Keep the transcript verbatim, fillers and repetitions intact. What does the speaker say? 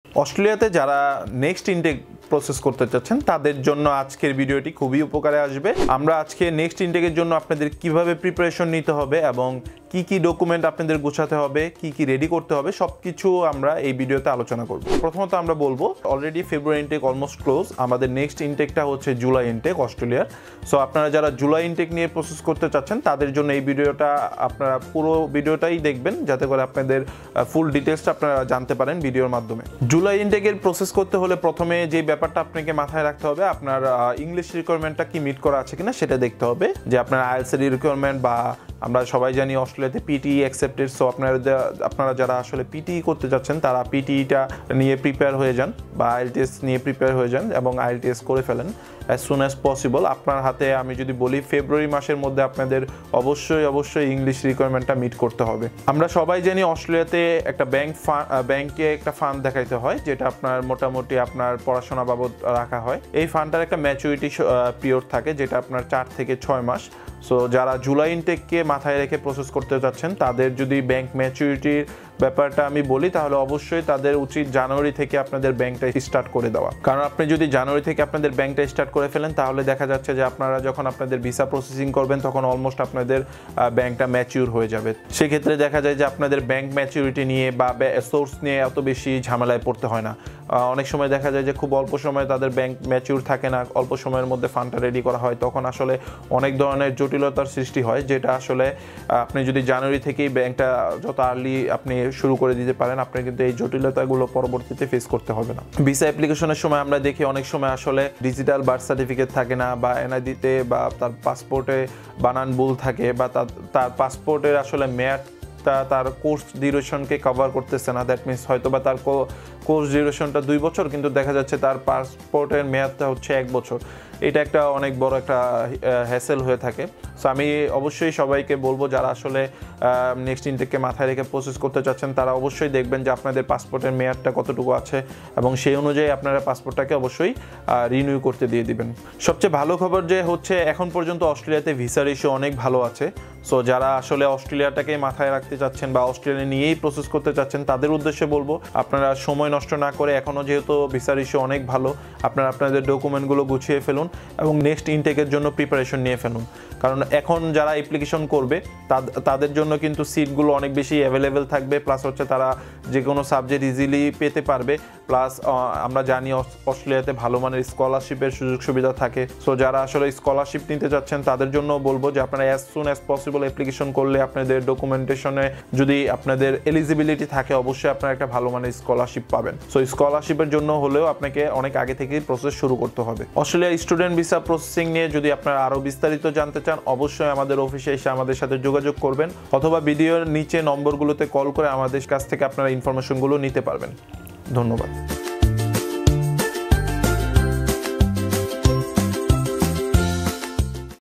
অস্ট্রেলিয়াতে যারা next intact process করতে চাচ্ছেন তাদের জন্য আজকের ভিডিওটি খুবই উপকারে আসবে। আমরা আজকে নেক্সট ইনটেকের জন্য আপনাদের কিভাবে প্রিপারেশন নিতে হবে এবং কি কি ডকুমেন্ট আপনাদের গোছাতে হবে, কি কি রেডি করতে হবে, সবকিছু আমরা এই ভিডিওতে আলোচনা করব। প্রথমত আমরা বলবো already February intake almost close, আমাদের নেক্সট ইনটেকটা হচ্ছে জুলাই ইনটেক অস্ট্রেলিয়ার। সো আপনারা যারা জুলাই ইনটেক নিয়ে প্রসেস করতে চাচ্ছেন তাদের জন্য এই ভিডিওটা আপনারা পুরো ভিডিওটাই দেখবেন, যাতে করে আপনাদের ফুল ডিটেলসটা আপনারা জানতে পারেন ভিডিওর মাধ্যমে। জুলাই ইনটেকের প্রসেস করতে হলে প্রথমে যে ব্যাপারটা আপনাকে মাথায় রাখতে হবে, আপনার ইংলিশ রিকোয়ারমেন্টটা কি মিট করা আছে কিনা সেটা দেখতে হবে, যে আপনার আইএলটিএস এর রিকোয়ারমেন্ট, বা আমরা সবাই জানি অস্ট্রেলিয়াতে পিটি অ্যাকসেপ্টেড। সো আপনারা আপনারা যারা আসলে পিটি করতে যাচ্ছেন তারা পিটিটা নিয়ে প্রিপেয়ার হয়ে যান, বা আইএলটিএস নিয়ে প্রিপেয়ার হয়ে যান এবং আইএলটিএস করে ফেলেন অ্যাজ সুন অ্যাজ পসিবল। আপনার হাতে আমি যদি বলি ফেব্রুয়ারি মাসের মধ্যে আপনাদের অবশ্যই অবশ্যই ইংলিশ রিকোয়ারমেন্টটা মিট করতে হবে। আমরা সবাই জানি অস্ট্রেলিয়াতে একটা ব্যাংক ব্যাংকে একটা ফান্ড দেখাইতে হয়, যেটা আপনার মোটামুটি আপনার পড়াশোনা বাবদ রাখা হয়। এই ফান্ডটার একটা ম্যাচুরিটি পিরিয়ড থাকে, যেটা আপনার চার থেকে ছয় মাস। সো যারা জুলাই ইনটেককে মাথায় রেখে প্রসেস করতে যাচ্ছেন তাদের যদি ব্যাংক ম্যাচুরিটির ব্যাপারটা আমি বলি, তাহলে অবশ্যই তাদের উচিত জানুয়ারি থেকে আপনাদের ব্যাংকটা স্টার্ট করে দেওয়া। কারণ আপনি যদি জানুয়ারি থেকে আপনাদের ব্যাংকটা স্টার্ট করে ফেলেন তাহলে দেখা যাচ্ছে যে আপনারা যখন আপনাদের ভিসা প্রসেসিং করবেন তখন অলমোস্ট আপনাদের ব্যাংকটা ম্যাচিউর হয়ে যাবে। সেক্ষেত্রে দেখা যায় যে আপনাদের ব্যাংক ম্যাচুরিটি নিয়ে বা সোর্স নিয়ে এত বেশি ঝামেলায় পড়তে হয় না। অনেক সময় দেখা যায় যে খুব অল্প সময়ে তাদের ব্যাংক ম্যাচিউর থাকে না, অল্প সময়ের মধ্যে ফান্ডটা রেডি করা হয়, তখন আসলে অনেক ধরনের জটিলতার সৃষ্টি হয়, যেটা আসলে আপনি যদি জানুয়ারি থেকেই ব্যাংকটা যত আর্লি আপনি শুরু করে দিতে পারেন, আপনার কিন্তু এই জটিলতাগুলো পরবর্তীতে ফেস করতে হবে না। ভিসা অ্যাপ্লিকেশনের সময় আমরা দেখি অনেক সময় আসলে ডিজিটাল বার্থ সার্টিফিকেট থাকে না, বা এনআইডিতে বা তার পাসপোর্টে বানান ভুল থাকে, বা তার পাসপোর্টের আসলে মেয়াদ তার কোর্স ডিউরেশনকে কভার করতেছে না। দ্যাট মিনস হয়তো বা তার কোর্স ডিউরেশনটা দুই বছর, কিন্তু দেখা যাচ্ছে তার পাসপোর্টের মেয়াদটা হচ্ছে এক বছর। এটা একটা অনেক বড় একটা হ্যাসেল হয়ে থাকে। সো আমি অবশ্যই সবাইকে বলবো যারা আসলে নেক্সট ইনটেককে মাথায় রেখে প্রসেস করতে চাচ্ছেন তারা অবশ্যই দেখবেন যে আপনাদের পাসপোর্টের মেয়াদটা কতটুকু আছে, এবং সেই অনুযায়ী আপনারা পাসপোর্টটাকে অবশ্যই রিনিউ করতে দিয়ে দিবেন। সবচেয়ে ভালো খবর যে হচ্ছে এখন পর্যন্ত অস্ট্রেলিয়াতে ভিসা রেশিও অনেক ভালো আছে। সো যারা আসলে অস্ট্রেলিয়াটাকে মাথায় রাখতে চাচ্ছেন বা অস্ট্রেলিয়া নিয়েই প্রসেস করতে চাচ্ছেন তাদের উদ্দেশ্যে বলবো আপনারা সময় নষ্ট না করে, এখনও যেহেতু ভিসা রেশিও অনেক ভালো, আপনারা আপনাদের ডকুমেন্টগুলো গুছিয়ে ফেলুন এবং নেক্সট ইনটেকের জন্য প্রিপারেশন নিয়ে ফেলুন। কারণ এখন যারা অ্যাপ্লিকেশন করবে তাদের জন্য কিন্তু সিটগুলো অনেক বেশি অ্যাভেলেবেল থাকবে, প্লাস হচ্ছে তারা যে কোনো সাবজেক্ট ইজিলি পেতে পারবে। প্লাস আমরা জানি অস্ট্রেলিয়াতে ভালো মানের স্কলারশিপের সুযোগ সুবিধা থাকে। সো যারা আসলে স্কলারশিপ নিতে চাচ্ছেন তাদের জন্য বলবো যে আপনারা as soon as possible application করলে আপনাদের ডকুমেন্টেশনে যদি আপনাদের এলিজিবিলিটি থাকে অবশ্যই আপনারা একটা ভালো মানের স্কলারশিপ পাবেন। সো স্কলারশিপের জন্য হলেও আপনাকে অনেক আগে থেকেই প্রসেস শুরু করতে হবে। অস্ট্রেলিয়ার স্টুডেন্ট ভিসা প্রসেসিং নিয়ে যদি আপনারা আরও বিস্তারিত জানতে চান অবশ্যই আমাদের অফিসে এসে আমাদের সাথে যোগাযোগ করবেন, অথবা ভিডিওর নিচে নম্বরগুলোতে কল করে আমাদের কাছ থেকে আপনারা ইনফরমেশনগুলো নিতে পারবেন। ধন্যবাদ।